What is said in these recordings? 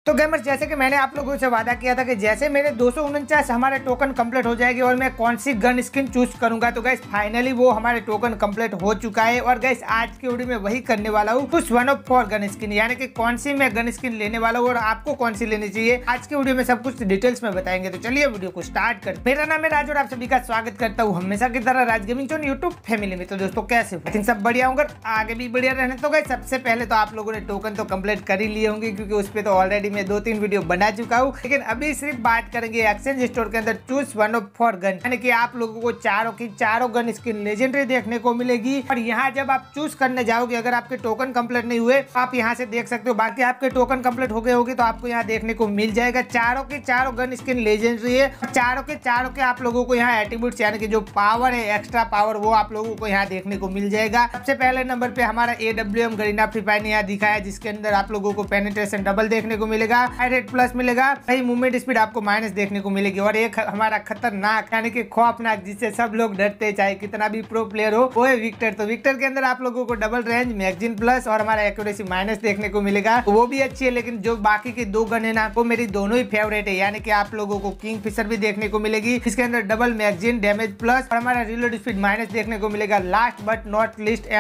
तो गेमर्स, जैसे कि मैंने आप लोगों से वादा किया था कि जैसे मेरे 249 हमारे टोकन कंप्लीट हो जाएगी और मैं कौन सी गन स्किन चूज करूंगा, तो गाइस फाइनली वो हमारे टोकन कंप्लीट हो चुका है। और गाइस आज की वीडियो में वही करने वाला हूँ, कुछ 1 ऑफ 4 गन स्किन, यानी कि कौन सी मैं गन स्किन लेने वाला हूँ और आपको कौन सी लेनी चाहिए आज की वीडियो में सब कुछ डिटेल्स में बताएंगे। तो चलिए वीडियो को स्टार्ट कर। मेरा नाम है राज और आप सभी का स्वागत करता हूँ हमेशा की तरह Raj gaming zone YouTube family में। तो दोस्तों कैसे हो? आई थिंक सब बढ़िया होंगे, आगे भी बढ़िया रहने। तो गाइस सबसे पहले तो आप लोगों ने टोकन तो कंप्लीट कर ही लिए होंगे, क्योंकि उस पर तो ऑलरेडी मैं 2-3 वीडियो बना चुका हूँ। लेकिन अभी सिर्फ बात करेंगे एक्सचेंज स्टोर के अंदर चूज 1 ऑफ 4 गन, यानी कि आप लोगों को चारों की चारों गन स्किन लेजेंडरी देखने को मिलेगी। और यहाँ जब आप चूज करने जाओगे, अगर आपके टोकन कंप्लीट नहीं हुए तो आप यहाँ से देख सकते हो, बाकी आपके टोकन कंप्लीट हो गए होगी तो आपको यहाँ देखने को मिल जाएगा चारों की चारों गन स्किन लेजेंडरी है। चारों के आप लोगों को यहाँ एट्रीब्यूट्स यानी कि जो पावर है, एक्स्ट्रा पावर, वो आप लोगों को यहाँ देखने को मिल जाएगा। सबसे पहले नंबर पे हमारा AWM गरीना फ्री फायर ने यहाँ दिखाया, जिसके अंदर आप लोगों को पेनिट्रेशन डबल देखने को मिलेगा, हाई रेट प्लस मिलेगा, मूवमेंट स्पीड आपको माइनस देखने को मिलेगी। और एक हमारा खतरनाक यानी कि खौफनाक, जिससे सब लोग डरते चाहे कितना भी प्रो प्लेयर हो, वो है विक्टर। तो विक्टर के अंदर आप लोगों को डबल रेंज, मैगजीन प्लस और हमारा एक्यूरेसी माइनस देखने को मिलेगा, वो भी अच्छी है। लेकिन जो बाकी की 2 गन है ना, वो मेरी दोनों ही फेवरेट है, यानी कि आप लोगों को किंग फिशर भी देखने को मिलेगी, इसके अंदर डबल मैगजीन, डैमेज प्लस और हमारा रिलोड स्पीड माइनस देखने को मिलेगा। Last but not list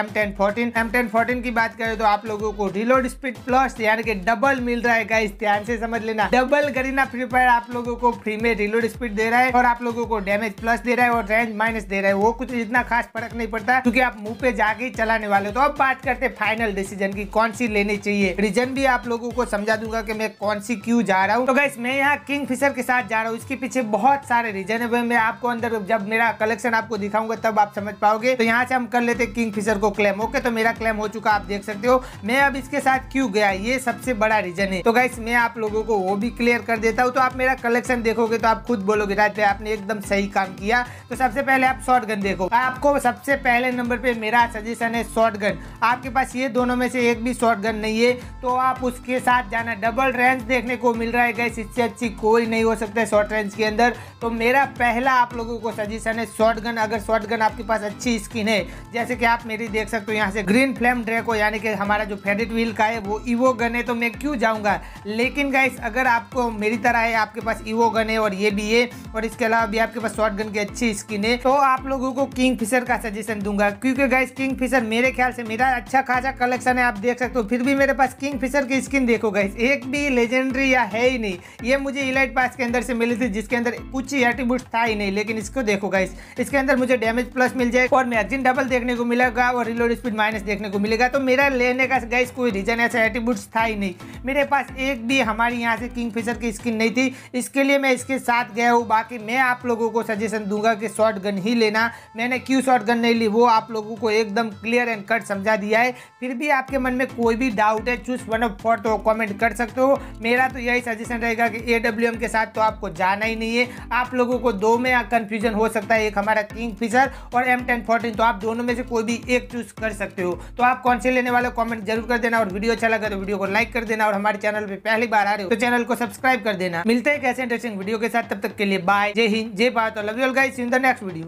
M1014 की बात करें तो आप लोगों को रिलोड स्पीड प्लस यानी कि डबल मिल रहा है। गाइस ध्यान से समझ लेना, डबल गरीना फ्री फायर आप लोगों को फ्री में रिलोड स्पीड दे रहा है और आप लोगों को डैमेज प्लस दे रहा है और रेंज माइनस दे रहा है। वो कुछ इतना खास फर्क नहीं पड़ता, क्योंकि आप मुंह पे जाके ही चलाने वाले। तो अब बात करते हैं फाइनल डिसीजन की, कौन सी लेनी चाहिए। रीजन भी आप लोगों को समझा दूंगा कि मैं कौन सी क्यों जा रहा हूँ। तो गाइस मैं यहाँ किंग फिशर के साथ जा रहा हूँ, इसके पीछे बहुत सारे रीजन है। मैं आपको अंदर जब मेरा कलेक्शन आपको दिखाऊंगा तब आप समझ पाओगे। तो यहाँ से हम कर लेते किंग फिशर को क्लेम। ओके, तो मेरा क्लेम हो चुका, आप देख सकते हो। मैं अब इसके साथ क्यों गया, ये सबसे बड़ा रीजन है। तो गाइस मैं आप लोगों को वो भी क्लियर कर देता हूँ। तो आप मेरा कलेक्शन देखोगे तो आप खुद बोलोगे राज भाई आपने एकदम सही काम किया। तो सबसे पहले आप शॉर्ट गन देखो, आपको सबसे पहले नंबर पे मेरा सजेशन है शॉर्ट गन। आपके पास ये दोनों में से एक भी शॉर्ट गन नहीं है तो आप उसके साथ जाना। डबल रेंज देखने को मिल रहा है गाइस, इससे अच्छी कोई नहीं हो सकता है शॉर्ट रेंज के अंदर। तो मेरा पहला आप लोगों को सजेशन है शॉर्ट गन। अगर शॉर्ट गन आपके पास अच्छी स्किन है, जैसे कि आप मेरी देख सकते हो यहाँ से ग्रीन फ्लेम ड्रैको, यानी कि हमारा जो फेवरेट व्हील का है वो ईवो गन है, तो मैं क्यों जाऊंगा। लेकिन गाइस अगर आपको मेरी तरह है, आपके पास ईवो गन है और ये भी है और इसके अलावा भी आपके पास शॉर्ट गन की अच्छी स्किन है, तो आप लोगों को किंग फिशर का सजेशन दूंगा। क्योंकि गाइस किंग फिशर मेरे ख्याल से मेरा अच्छा खासा कलेक्शन है, आप देख सकते हो। फिर भी मेरे पास किंग फिशर की स्किन देखो गाइस, एक भी लेजेंडरी या है ही नहीं। ये मुझे इलाइट पास के अंदर से मिली थी, जिसके अंदर कुछ एट्रीब्यूट था ही नहीं। लेकिन इसको देखो गाइस, इसके अंदर मुझे डैमेज प्लस मिल जाएगा और मैगजीन डबल देखने को मिलेगा और रिलोड स्पीड माइनस देखने को मिलेगा। तो मेरा लेने का गाइस कोई रीजन ऐसा एट्रीब्यूट्स था ही नहीं। मेरे पास एक भी हमारी यहाँ से किंग फिशर की स्किन नहीं थी, इसके लिए मैं इसके साथ गया हूँ। बाकी मैं आप लोगों को सजेशन दूंगा कि शॉर्ट गन ही लेना। मैंने क्यों शॉर्ट गन नहीं ली वो आप लोगों को एकदम क्लियर एंड कट समझा दिया है। फिर भी आपके मन में कोई भी डाउट है, चूज 1 ऑफ 4 तो कमेंट कर सकते हो। मेरा तो यही सजेशन रहेगा कि AWM के साथ तो आपको जाना ही नहीं है। आप लोगों को 2 में कंफ्यूजन हो सकता है, एक हमारा किंग फिशर और M1014, तो आप दोनों में से कोई भी एक चूज कर सकते हो। तो आप कौन से लेने वाले कमेंट जरूर कर देना और वीडियो अच्छा लगा तो वीडियो को लाइक कर देना और हमारे चैनल पे पहली बार आ रहे हो तो चैनल को सब्सक्राइब कर देना। मिलते हैं कैसे इंटरेस्टिंग वीडियो के साथ, तब तक के लिए बाय, जय हिंद, जय Bharat, love you all guys, in the next video.